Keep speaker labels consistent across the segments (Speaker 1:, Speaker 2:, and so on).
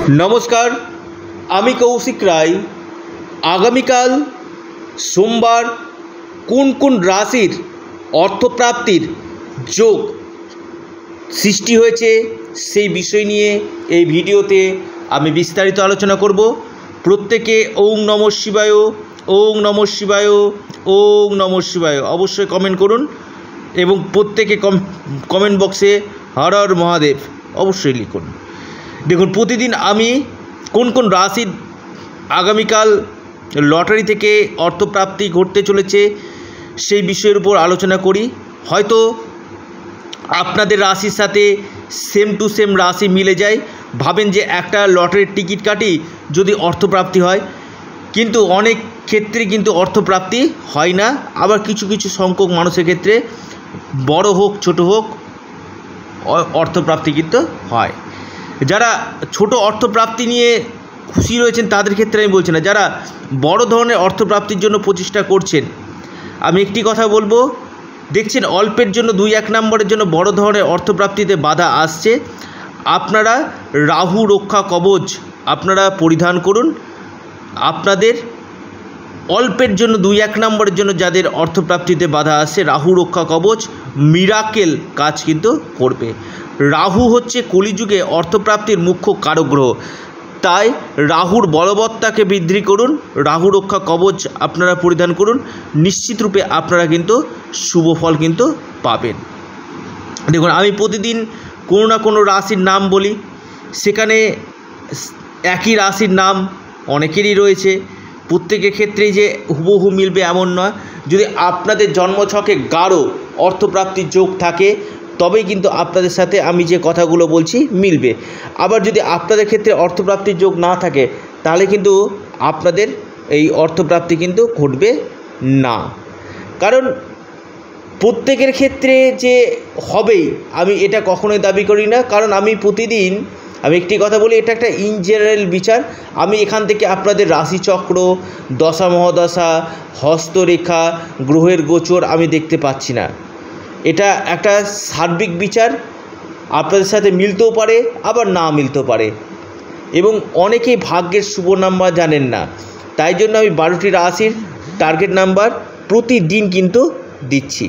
Speaker 1: नमस्कार आमी कौशिक राय आगामीकाल सोमवार कोन कोन राशिर अर्थप्राप्तिर योग सृष्टि होयेछे सेई विषय निये एई भिडियोते आमी विस्तारित आलोचना करब। प्रत्येके ओम नमः शिवाय ओम नमः शिवाय ओम नमः शिवाय अवश्य कमेंट करुन एवं प्रत्येके कमेंट बक्से हर हर महादेव अवश्य लिखुन। देखुन प्रतिदिन आमी कोन कोन राशि आगामीकाल लटारि थेके अर्थप्राप्ति घटते चलेछे सेई विषयेर उपर आलोचना करी। हयतो आपनादेर राशिर साथे सेम टू सेम राशि मिले जाए, भावें जे एकटा लटारिर टिकिट काटी यदि अर्थप्राप्ति हय, किन्तु अनेक क्षेत्रे किन्तु अर्थप्राप्ति हय ना। आबार किछु किछु संख्यक मानुषेर क्षेत्रे बड़ो होक छोटो होक अर्थप्राप्ति किन्तु हय। যারা ছোট অর্থপ্রাপ্তি নিয়ে খুশি রয়েছেন তাদের ক্ষেত্রে আমি বলছি না, যারা বড় ধরনের অর্থপ্রাপ্তির জন্য প্রচেষ্টা করছেন আমি একটি কথা বলবো, দেখছেন অল্পের জন্য 2-1 নম্বরের জন্য বড় ধরনের অর্থপ্রাপ্তিতে বাধা আসছে, আপনারা রাহু রক্ষা কবচ আপনারা পরিধান করুন। আপনাদের অল্পের জন্য 2-1 নম্বরের জন্য যাদের অর্থপ্রাপ্তিতে বাধা আসছে রাহু রক্ষা কবচ মিরাকেল কাজ কিন্তু করবে। রাহু হচ্ছে কলিযুগে অর্থপ্রাপ্তির মুখ্য কারক গ্রহ, তাই রাহুর বলবত্তাকে বৃদ্ধি করুন, রাহু রক্ষা কবচ আপনারা পরিধান করুন, নিশ্চিত রূপে আপনারা কিন্তু শুভ ফল কিন্তু পাবেন। দেখুন আমি প্রতিদিন কোনো না কোনো রাশির নাম বলি, সেখানে একই রাশির নাম অনেকেরই রয়েছে, প্রত্যেকের ক্ষেত্রেই যে হুবহু মিলবে এমন নয়। যদি আপনাদের জন্মছকে গাঢ় অর্থপ্রাপ্তির যোগ থাকে তবেই কিন্তু আপনাদের সাথে আমি যে কথাগুলো বলছি মিলবে। আবার যদি আপনাদের ক্ষেত্রে অর্থপ্রাপ্তির যোগ না থাকে তাহলে কিন্তু আপনাদের এই অর্থপ্রাপ্তি কিন্তু ঘটবে না। কারণ প্রত্যেকের ক্ষেত্রে যে হবেই আমি এটা কখনোই দাবি করি না, কারণ আমি প্রতিদিন আমি একটি কথা বলি, এটা একটা ইন জেনারেল বিচার। আমি এখান থেকে আপনাদের রাশিচক্র, দশা মহাদশা, হস্তরেখা, গ্রহের গোচর আমি দেখতে পাচ্ছি না। এটা একটা সার্বিক বিচার, আপনাদের সাথে মিলতেও পারে আবার না মিলতেও পারে, এবং অনেকেই ভাগ্যের শুভ নাম্বার জানেন না, তাই জন্য আমি 12টি রাশির টার্গেট নাম্বার প্রতিদিন কিন্তু দিচ্ছি।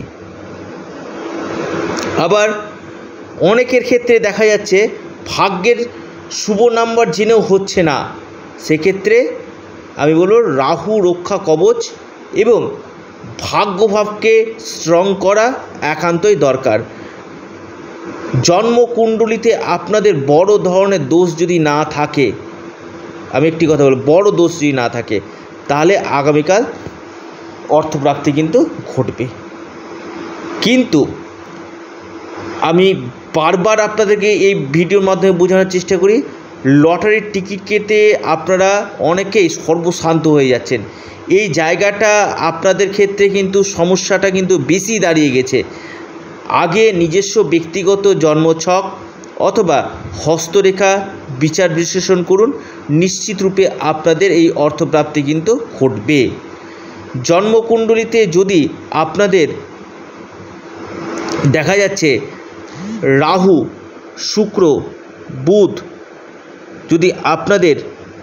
Speaker 1: আবার অনেকের ক্ষেত্রে দেখা যাচ্ছে ভাগ্যের শুভ নাম্বার জেনেও হচ্ছে না, সেক্ষেত্রে আমি বলব রাহু রক্ষা কবচ এবং ভাগ্যভাবকে স্ট্রং করা একান্তই দরকার। জন্মকুণ্ডলিতে আপনাদের বড় ধরনের দোষ যদি না থাকে, আমি একটি কথা বলব, বড় দোষ যদি না থাকে তাহলে আগামীকাল অর্থপ্রাপ্তি কিন্তু ঘটবে। কিন্তু আমি বারবার আপনাদেরকে এই ভিডিওর মাধ্যমে বোঝানোর চেষ্টা করি, লটারির টিকিট কেটে আপনারা অনেকেই সর্বশান্ত হয়ে যাচ্ছেন। এই জায়গাটা আপনাদের ক্ষেত্রে কিন্তু সমস্যাটা কিন্তু বেশি দাঁড়িয়ে গেছে। আগে নিজস্ব ব্যক্তিগত জন্মছক অথবা হস্তরেখা বিচার বিশ্লেষণ করুন, নিশ্চিত রূপে আপনাদের এই অর্থপ্রাপ্তি কিন্তু ঘটবে। জন্মকুণ্ডলিতে যদি আপনাদের দেখা যাচ্ছে রাহু, শুক্র, বুধ যদি আপনাদের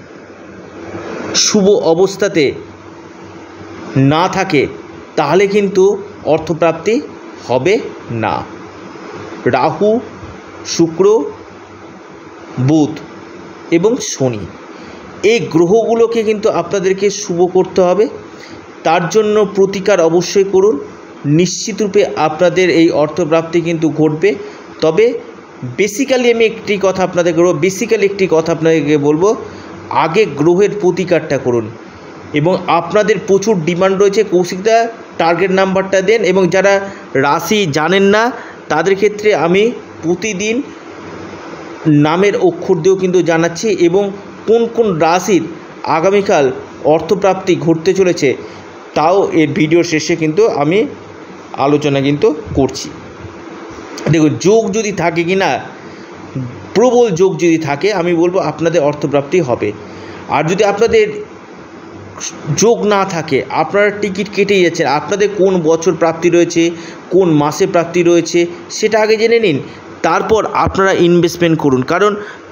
Speaker 1: শুভ অবস্থাতে না থাকে তাহলে কিন্তু অর্থপ্রাপ্তি হবে না। রাহু, শুক্র, বুধ এবং শনি এই গ্রহগুলোকে কিন্তু আপনাদেরকে শুভ করতে হবে, তার জন্য প্রতিকার অবশ্যই করুন, নিশ্চিত রূপে আপনাদের এই অর্থপ্রাপ্তি কিন্তু ঘটবে। তবে বেসিক্যালি আমি একটি কথা আপনাদেরকে বলবো, আগে গ্রহের প্রতিকারটা করুন। এবং আপনাদের প্রচুর ডিমান্ড রয়েছে কৌশিকদা টার্গেট নাম্বারটা দেন, এবং যারা রাশি জানেন না তাদের ক্ষেত্রে আমি প্রতিদিন নামের অক্ষর দিয়েও কিন্তু জানাচ্ছি, এবং কোন কোন রাশির আগামীকাল অর্থপ্রাপ্তি ঘটতে চলেছে তাও এই ভিডিওর শেষে কিন্তু আমি আলোচনা কিন্তু করছি। দেখুন যোগ যদি থাকে কি না, প্রবল যোগ যদি থাকে আমি বলবো আপনাদের অর্থপ্রাপ্তি হবে। আর যদি আপনাদের যোগ না থাকে, আপনারা টিকিট কেটেই যাচ্ছেন, আপনাদের কোন বছর প্রাপ্তি রয়েছে, কোন মাসে প্রাপ্তি রয়েছে সেটা আগে জেনে নিন, তারপর আপনারা ইনভেস্টমেন্ট করুন। কারণ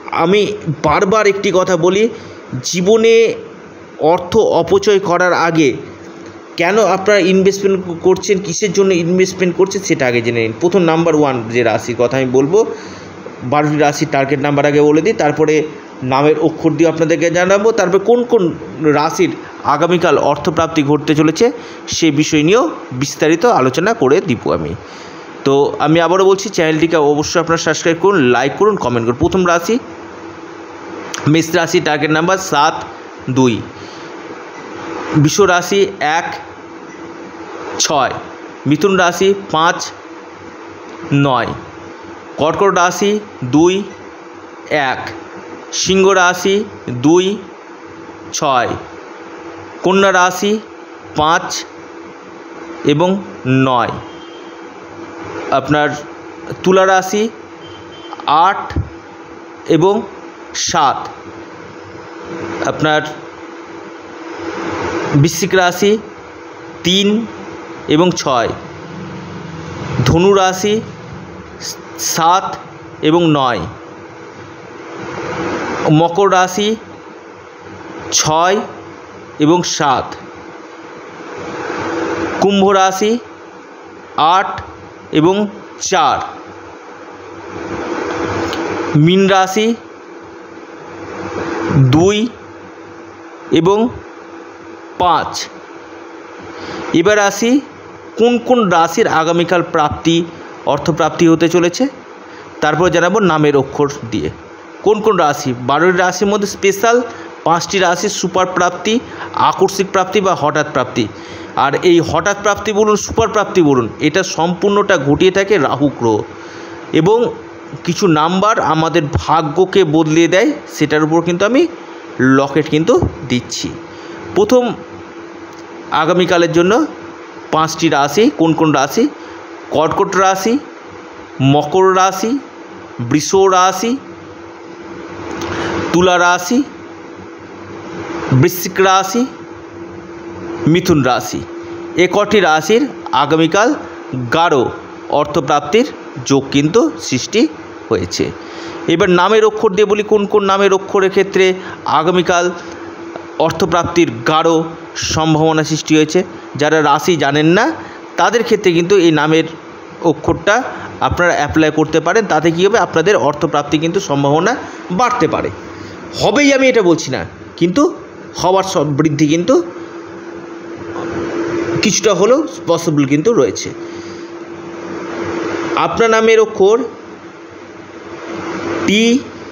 Speaker 1: আমি বারবার একটি কথা বলি, জীবনে অর্থ অপচয় করার আগে কেন আপনারা ইনভেস্টমেন্ট করছেন, কিসের জন্য ইনভেস্টমেন্ট করছেন সেটা আগে জেনে নিন। প্রথম নাম্বার 1 যে রাশির কথা আমি বলবো, 12টি রাশির টার্গেট নাম্বার আগে বলে দিই, তারপরে নামের অক্ষর দিয়ে আপনাদেরকে জানাবো, তারপরে কোন কোন রাশির আগামীকাল অর্থপ্রাপ্তি ঘটতে চলেছে সে বিষয় নিয়েও বিস্তারিত আলোচনা করে দিব আমি। তো আমি আবারও বলছি, চ্যানেলটিকে অবশ্যই আপনারা সাবস্ক্রাইব করুন, লাইক করুন, কমেন্ট করুন। প্রথম রাশি মেষ রাশি, টার্গেট নাম্বার 7, 2। বৃষ রাশি 1, 6। মিথুন রাশি 5, 9। কর্কট রাশি 2, 1। সিংহ রাশি 2, 6। কন্যা রাশি 5 এবং 9। আপনার তুলা রাশি 8 এবং 7। আপনার বৃশ্চিক রাশি 3 এবং 6। ধনু রাশি 7 এবং 9। মকর রাশি 6 এবং 7। কুম্ভ রাশি 8 এবং 4। মীন রাশি 2 এবং 5। এবার আসি কোন কোন রাশির আগামীকাল অর্থপ্রাপ্তি হতে চলেছে, তারপর জানাবো নামের অক্ষর দিয়ে কোন কোন রাশি। 12টি রাশির মধ্যে স্পেশাল 5টি রাশির সুপার প্রাপ্তি, আকস্মিক প্রাপ্তি বা হঠাৎ প্রাপ্তি। আর এই হঠাৎ প্রাপ্তি বলুন, সুপার প্রাপ্তি বলুন, এটা সম্পূর্ণটা ঘটিয়ে থাকে রাহু গ্রহ, এবং কিছু নাম্বার আমাদের ভাগ্যকে বদলে দেয়, সেটার উপর কিন্তু আমি লকেট কিন্তু দিচ্ছি। প্রথম আগামীকালের জন্য 5টি রাশি কোন কোন রাশি: কর্কট রাশি, মকর রাশি, বৃষ রাশি, তুলা রাশি, বৃশ্চিক রাশি, মিথুন রাশি। এ কটি রাশির আগামীকাল গাঢ় অর্থপ্রাপ্তির যোগ কিন্তু সৃষ্টি হয়েছে। এবার নামের অক্ষর দিয়ে বলি কোন কোন নামের অক্ষরের ক্ষেত্রে আগামীকাল অর্থপ্রাপ্তির গাঢ় সম্ভাবনা সৃষ্টি হয়েছে। যারা রাশি জানেন না তাদের ক্ষেত্রে কিন্তু এই নামের অক্ষরটা আপনারা অ্যাপ্লাই করতে পারেন, তাতে কী হবে, আপনাদের অর্থপ্রাপ্তি কিন্তু সম্ভাবনা বাড়তে পারে। হবেই আমি এটা বলছি না, কিন্তু হওয়ার সব বৃদ্ধি কিন্তু কিছুটা হলেও পসিবল কিন্তু রয়েছে। আপনার নামের অক্ষর টি,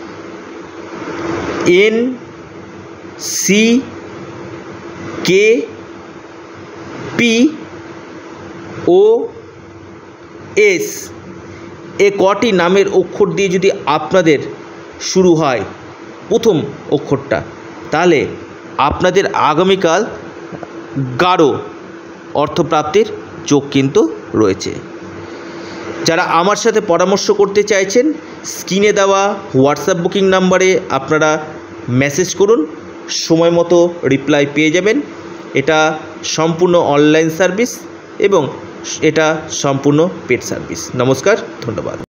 Speaker 1: N, C, K, P, O, S, এ কটি নামের অক্ষর দিয়ে যদি আপনাদের শুরু হয় প্রথম অক্ষরটা, তাহলে আপনাদের আগামীকাল গাঢ় অর্থপ্রাপ্তির যোগ কিন্তু রয়েছে। যারা আমার সাথে পরামর্শ করতে চাইছেন, স্ক্রিনে দেওয়া হোয়াটসঅ্যাপ বুকিং নাম্বারে আপনারা মেসেজ করুন, সময় মতো রিপ্লাই পেয়ে যাবেন। এটা সম্পূর্ণ অনলাইন সার্ভিস এবং এটা সম্পূর্ণ পেড সার্ভিস। নমস্কার, ধন্যবাদ।